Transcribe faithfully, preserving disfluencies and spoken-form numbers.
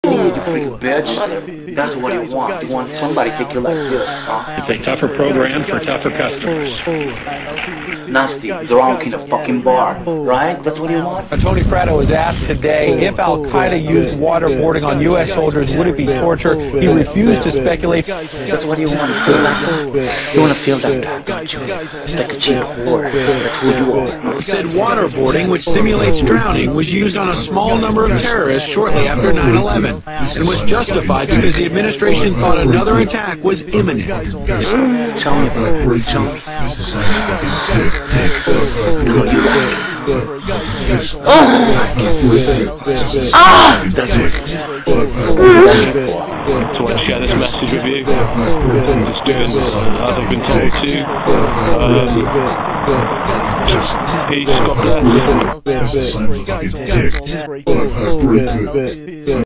You freaking bitch. That's what you want. You want somebody to take you like this, huh? It's a tougher program for tougher customers. Nasty, the wrong kind of fucking bar, right? That's what you want? Tony Fratto was asked today if Al-Qaeda used waterboarding on U S soldiers, would it be torture? He refused to speculate. That's what you want to feel like. You want to feel that dark, don't you? Like a cheap whore. That's who you are. He said waterboarding, which simulates drowning, was used on a small number of terrorists shortly after nine eleven, and was justified because the administration thought another attack was imminent. Tell me about it. Tell me. Ah! That's it. So I share this message with you. Just doing as I've been told to. Um, peace, God bless.